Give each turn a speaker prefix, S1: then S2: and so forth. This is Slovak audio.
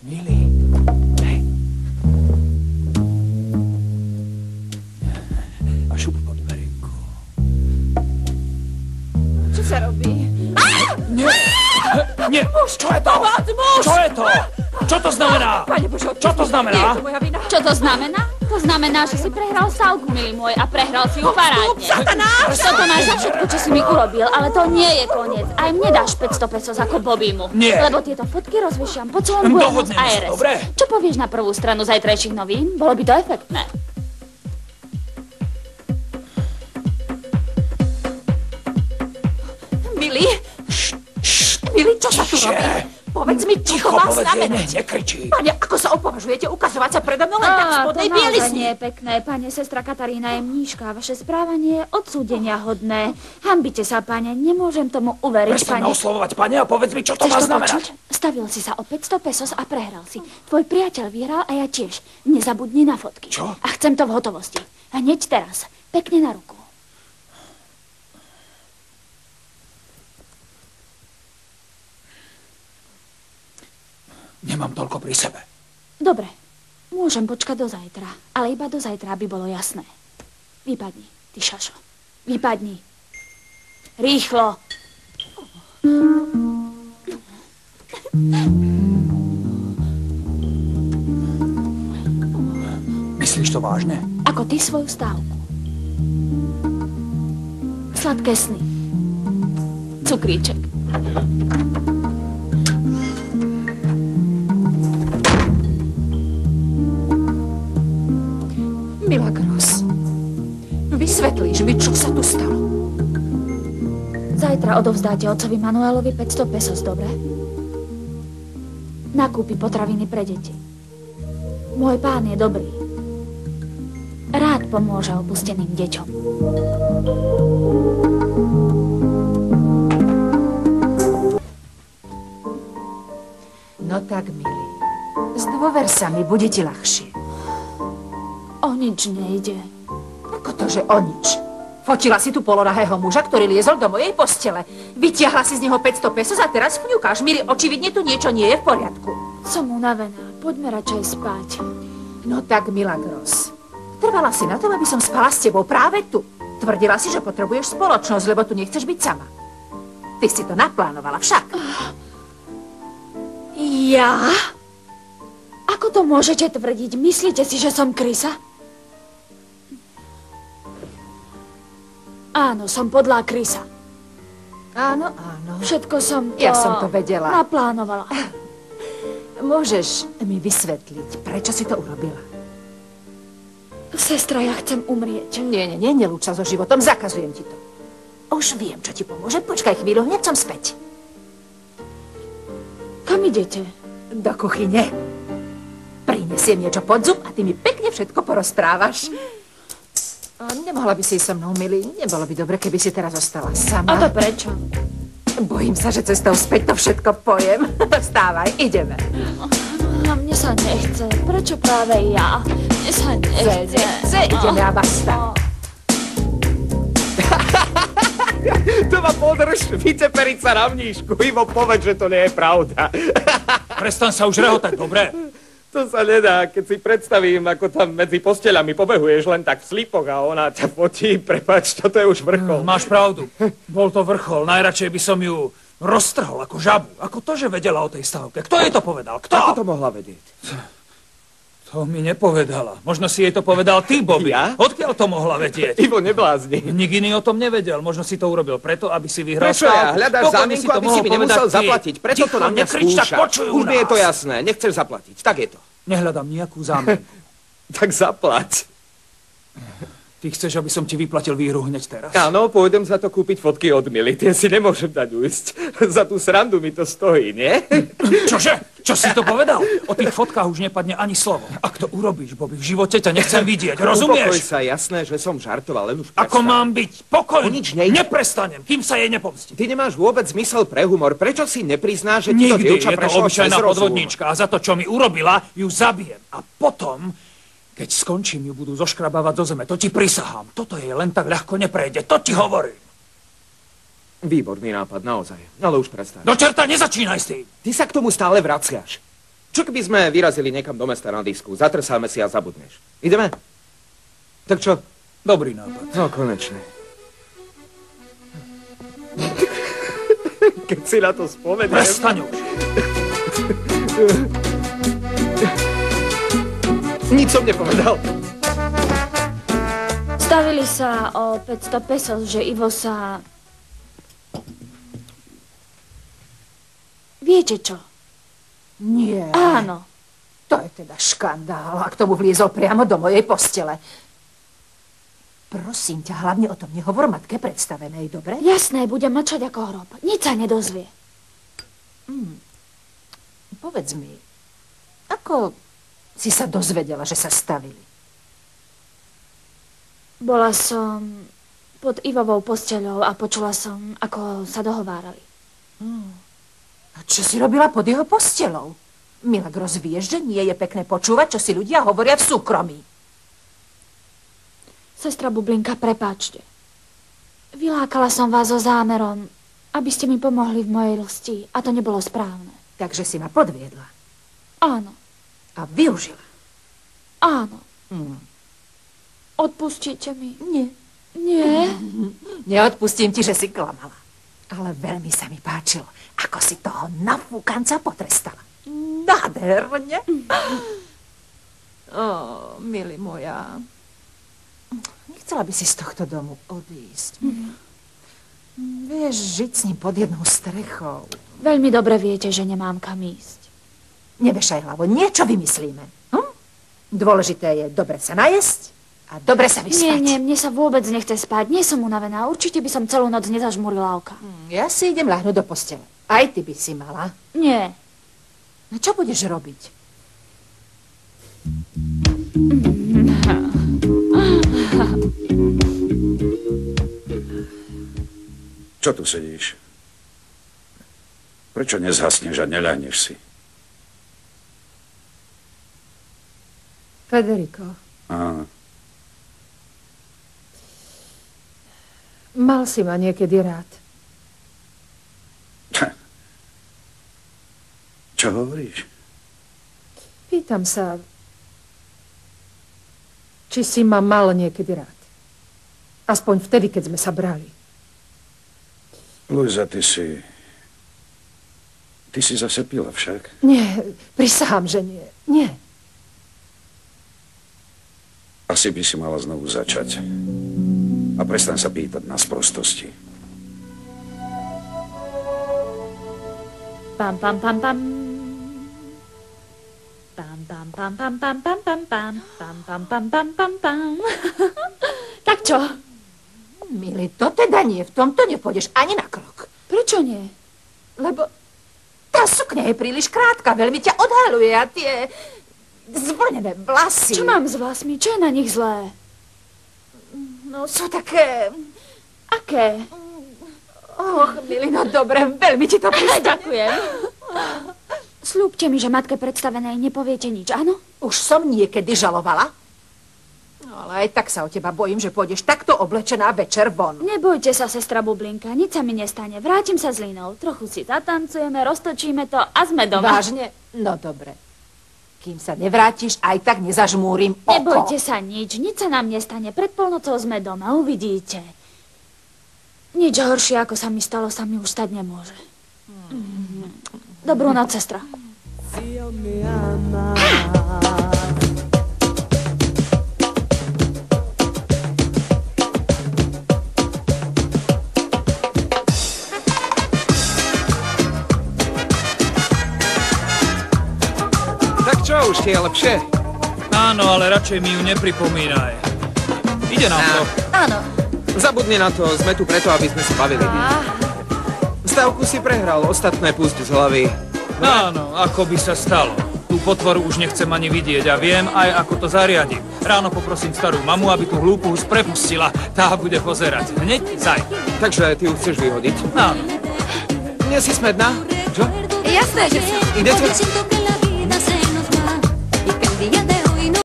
S1: Milý. Hej. A šup pod dverinku.
S2: Čo sa robí?
S1: Nie! Nie! Čo je to? Čo je to? Čo to znamená?
S2: Pane Bože,
S1: čo to znamená?
S2: Nie je to moja vina.
S3: Čo to znamená? To znamená, že si prehral salku, milý môj, a prehral si ju parádne.
S2: Satanás!
S3: Toto máš za všetko, čo si mi urobil, ale to nie je koniec. Aj mne dáš 500 pesos ako Bobbymu.
S1: Nie.
S3: Lebo tieto fotky rozvešiam po celom Buenos
S1: Dohodneme sa,
S3: Aires.
S1: dobre?
S3: Čo povieš na prvú stranu zajtrajších novín? Bolo by to efektné.
S2: Milý? Milý, čo sa tu robí? Povedz mi, čo to má znamenať.
S1: Nekričí.
S2: Pane, ako sa opovažujete ukazovať sa predo mnou len tak v spodnej
S3: to naozaj
S2: bielizni?
S3: nie je pekné, pane, sestra Katarína je mníška. Vaše správanie je odsúdenia hodné. Hanbite sa, pane, nemôžem tomu uveriť,
S1: Prestaň
S3: pane.
S1: ma oslovovať, pane, a povedz mi, čo to má
S3: Chceš to
S1: znamenať.
S3: počuť? Stavil si sa o 500 pesos a prehral si. Tvoj priateľ vyhral a ja tiež. Nezabudni na fotky.
S1: Čo?
S3: A chcem to v hotovosti. Hneď teraz. Pekne na ruku.
S1: Nemám toľko pri sebe.
S3: Dobre. Môžem počkať do zajtra. Ale iba do zajtra, aby bolo jasné. Vypadni, ty šašo. Vypadni. Rýchlo.
S1: Myslíš to vážne?
S3: Ako ty svoju stávku. Sladké sny. Cukríček.
S2: Milagros, vysvetlíš mi, čo sa tu stalo?
S3: Zajtra odovzdáte otcovi Manuelovi 500 pesos, dobre? Nakúpi potraviny pre deti. Môj pán je dobrý. Rád pomôže opusteným deťom.
S2: No tak, milý, zdôver sa mi, bude ti ľahšie.
S3: O nič nejde.
S2: Ako to, že o nič? Fotila si tu polonahého muža, ktorý liezol do mojej postele. Vytiahla si z neho 500 pesos a teraz fňukáš. Milý, očividne tu niečo nie je v poriadku.
S3: Som unavená. Poďme radšej spať.
S2: No tak, Milagros. Trvala si na tom, aby som spala s tebou práve tu. Tvrdila si, že potrebuješ spoločnosť, lebo tu nechceš byť sama. Ty si to naplánovala však.
S3: Ja? Ako to môžete tvrdiť? Myslíte si, že som krysa? Áno, som podlá krysa.
S2: Áno, áno.
S3: Všetko som to...
S2: Ja som to vedela.
S3: Naplánovala.
S2: Môžeš mi vysvetliť, prečo si to urobila?
S3: Sestra, ja chcem umrieť.
S2: Nie, nelúč sa so životom, zakazujem ti to. Už viem, čo ti pomôže. Počkaj chvíľu, hneď som späť.
S3: Kam idete?
S2: Do kuchyne. Prinesiem niečo pod zub a ty mi pekne všetko porozprávaš. Nemohla by si so mnou, milý. Nebolo by dobre, keby si teraz ostala sama.
S3: A to prečo?
S2: Bojím sa, že cestou späť to všetko pojem. Vstávaj, ideme.
S3: A mne sa nechce. Prečo práve ja? Mne sa nechce.
S2: Ideme a basta.
S4: To ma podrž, viceperica na mníšku. Ivo, povedz, že to nie je pravda.
S1: Prestan sa už rehotať, dobre?
S4: To sa nedá, keď si predstavím, ako tam medzi posteľami pobehuješ len tak v slipoch a ona ťa fotí. Prepáč, toto je už vrchol.
S1: Máš pravdu. Bol to vrchol. Najradšej by som ju roztrhol ako žabu. Ako to, že vedela o tej stavke. Kto jej to povedal? Kto?
S4: Ako to mohla vedieť?
S1: To mi nepovedala. Možno si jej to povedal ty, Bobby.
S4: Ja?
S1: Odkiaľ to mohla vedieť?
S4: Ivo, neblázni.
S1: Nik iný o tom nevedel. Možno si to urobil preto, aby si vyhral
S4: Prečo ja?
S1: stávku.
S4: Hľadáš
S1: Pokojne
S4: zámienku,
S1: to
S4: aby
S1: mohol
S4: si mi nemusel
S1: povedať ty.
S4: zaplatiť. Preto to na mňa
S1: nekrič, tak
S4: skúša.
S1: počuj
S4: Už mi je to
S1: nás.
S4: jasné. Nechceš zaplatiť. Tak je to.
S1: Nehľadám nejakú zámienku.
S4: Tak zaplať.
S1: Ty chceš, aby som ti vyplatil výhru hneď teraz?
S4: Áno, pôjdem za to kúpiť fotky od Mily. Tie si nemôžem dať ujsť. Za tú srandu mi to stojí, nie?
S1: Čože? Čo si to povedal? O tých fotkách už nepadne ani slovo. Ak to urobíš, Bobby, v živote ťa nechcem vidieť,
S4: Upokoj
S1: rozumieš?
S4: sa, jasné, že som žartoval, len už
S1: Ako
S4: prestaň.
S1: mám byť? Pokojný.
S4: O nič nejde.
S1: Neprestanem, kým sa jej nepomstí.
S4: Ty nemáš vôbec zmysel pre humor. Prečo si nepriznáš, že ti to
S1: Nikdy,
S4: dievča
S1: je to
S4: prešlo
S1: obyčajná
S4: cez rozum?
S1: podvodníčka a za to, čo mi urobila, ju zabijem. A potom, keď skončím, ju budú zoškrabávať do zeme. To ti prisahám. Toto jej len tak ľahko neprejde. To ti hovorím.
S4: Výborný nápad, naozaj. Ale už prestaň.
S1: Do čerta, nezačínaj s tým.
S4: Ty sa k tomu stále vraciaš. Čo keby sme vyrazili niekam do mesta na disku, zatrsáme si a zabudneš. Ideme? Tak čo?
S1: Dobrý nápad.
S4: No, konečne. Keď si na to spomeniem...
S1: Prestaň už.
S4: Nič som nepovedal.
S3: Stavili sa o 500 pesos, že Ivo sa... Viete čo?
S2: Nie.
S3: Áno.
S2: To je teda škandál. A k tomu vliezol priamo do mojej postele. Prosím ťa, hlavne o tom nehovor matke predstavenej, dobre?
S3: Jasné, budem mlčať ako hrob. Nič sa nedozvie.
S2: Povedz mi, ako si sa dozvedela, že sa stavili?
S3: Bola som pod Ivovou posteľou a počula som, ako sa dohovárali.
S2: A čo si robila pod jeho postelou? Milagros, vieš, že nie je pekné počúvať, čo si ľudia hovoria v súkromí.
S3: Sestra Bublinka, prepáčte. Vylákala som vás so zámerom, aby ste mi pomohli v mojej lsti a to nebolo správne.
S2: Takže si ma podviedla.
S3: Áno,
S2: A využila.
S3: áno. Odpustíte mi?
S2: Nie.
S3: Nie?
S2: Neodpustím ti, že si klamala. Ale veľmi sa mi páčilo, ako si toho nafúkanca potrestala. Nádherne. Milý moja. Nechcela by si z tohto domu odísť. Vieš, žiť s ním pod jednou strechou.
S3: Veľmi dobre viete, že nemám kam ísť.
S2: Nevešaj hlavo, niečo vymyslíme. Dôležité je dobre sa najesť a dobre sa vyspať.
S3: Nie, mne sa vôbec nechce spať. Nie som unavená. Určite by som celú noc nezažmurila oka.
S2: Ja si idem ľahnúť do postele. Aj ty by si mala.
S3: Nie.
S2: No čo budeš robiť?
S5: Čo tu sedíš? Prečo nezhasneš a neľahneš si?
S2: Federico,
S5: Áno.
S2: mal si ma niekedy rád.
S5: Čo hovoríš?
S2: Pýtam sa, či si ma mal niekedy rád. Aspoň vtedy, keď sme sa brali.
S5: Luisa, ty si zase pila však?
S2: Nie, prisahám, že nie. Nie.
S5: Asi by si mala znovu začať. A prestaň sa pýtať na sprostosti.
S3: Pam, pam, pam, pam. Pam, pam, pam, pam, pam, pam, pam, pam. Pam, pam, pam, pam, pam, pam. Tak čo?
S2: Milý, to teda nie. V tomto nepôjdeš ani na krok.
S3: Prečo nie?
S2: Lebo tá sukňa je príliš krátka. Veľmi ťa odhaluje a tie zvlnené vlasy.
S3: Čo mám s vlasmi? Čo je na nich zlé?
S2: No, sú také...
S3: Aké?
S2: Och, milý, no dobre, veľmi ti to pristane.
S3: Ďakujem. Sľúbte mi, že matke predstavenej nepoviete nič, áno?
S2: Už som niekedy žalovala. No, ale aj tak sa o teba bojím, že pôjdeš takto oblečená večer von.
S3: Nebojte sa, sestra Bublinka, nič sa mi nestane. Vrátim sa s Linou, trochu si zatancujeme, roztočíme to a sme doma.
S2: Vážne? No dobre. Kým sa nevrátiš, aj tak nezažmúrim oko.
S3: Nebojte sa nič sa nám nestane. Pred polnocou sme doma, uvidíte. Nič horšie, ako sa mi stalo, sa mi už stať nemôže. Dobrú noc, sestra.
S4: Tak čo, už ti je lepšie?
S1: Áno, ale radšej mi ju nepripomínaj. Ide nám to.
S3: Áno.
S4: Zabudni na to, sme tu preto, aby sme sa bavili. Stavku si prehral, ostatné pusť z hlavy.
S1: Áno, ako by sa stalo. Tú potvoru už nechcem ani vidieť a viem aj, ako to zariadím. Ráno poprosím starú mamu, aby tú hlúpu hus prepustila. Tá bude pozerať. Hneď zajtra.
S4: Takže ty ju chceš vyhodiť?
S1: Áno.
S4: Nie si smedná? Čo?
S3: Jasné, že som.
S4: Idete?
S6: Siento que la vida se nos va y que el día de